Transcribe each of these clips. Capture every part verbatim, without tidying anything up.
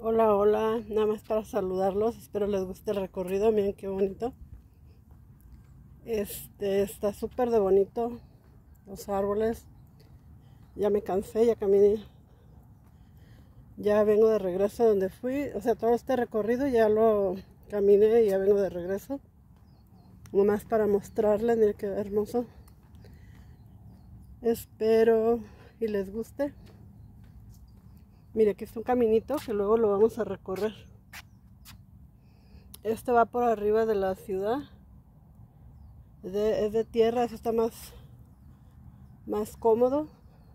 Hola, hola, nada más para saludarlos, espero les guste el recorrido, miren qué bonito. Este está súper de bonito, los árboles. Ya me cansé, ya caminé, ya vengo de regreso donde fui, o sea, todo este recorrido ya lo caminé y ya vengo de regreso. Nomás para mostrarles, miren qué hermoso. Espero y les guste. Mire, aquí está un caminito que luego lo vamos a recorrer. Este va por arriba de la ciudad. Es de, es de tierra, eso está más, más cómodo.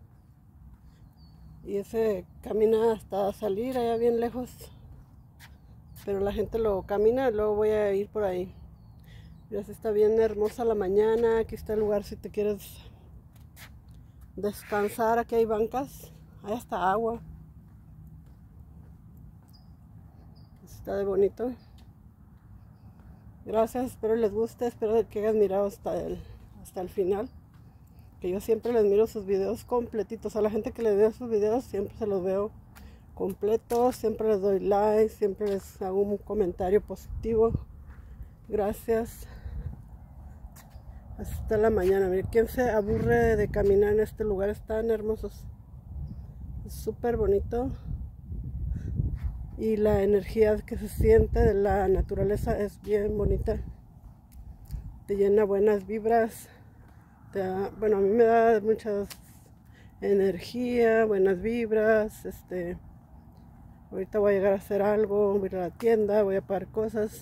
Y ese camina hasta salir allá bien lejos. Pero la gente lo camina y luego voy a ir por ahí. Mira, está bien hermosa la mañana. Aquí está el lugar si te quieres descansar. Aquí hay bancas. Hay hasta agua. Está de bonito. Gracias, espero les guste. Espero que hayan mirado hasta el, hasta el final. Que yo siempre les miro sus videos completitos. A la gente que les veo sus videos siempre se los veo completos. Siempre les doy like. Siempre les hago un comentario positivo. Gracias. Hasta la mañana. Miren, ¿quién se aburre de caminar en este lugar? Están hermosos. Es súper bonito. Y la energía que se siente de la naturaleza es bien bonita. Te llena buenas vibras. Te da, bueno, a mí me da mucha energía, buenas vibras. Este, ahorita voy a llegar a hacer algo. Voy a ir a la tienda, voy a pagar cosas.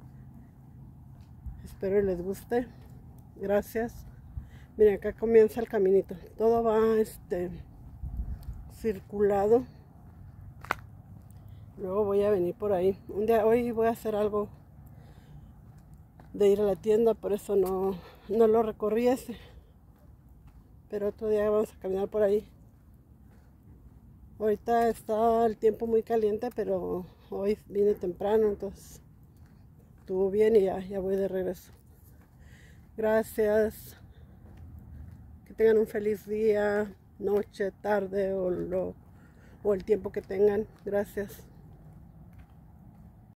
Espero les guste. Gracias. Miren, acá comienza el caminito. Todo va este circulado. Luego voy a venir por ahí. Un día, hoy voy a hacer algo de ir a la tienda, por eso no, no lo recorrí ese. Pero otro día vamos a caminar por ahí. Ahorita está el tiempo muy caliente, pero hoy vine temprano, entonces estuvo bien y ya, ya voy de regreso. Gracias. Que tengan un feliz día, noche, tarde o, lo, o el tiempo que tengan. Gracias.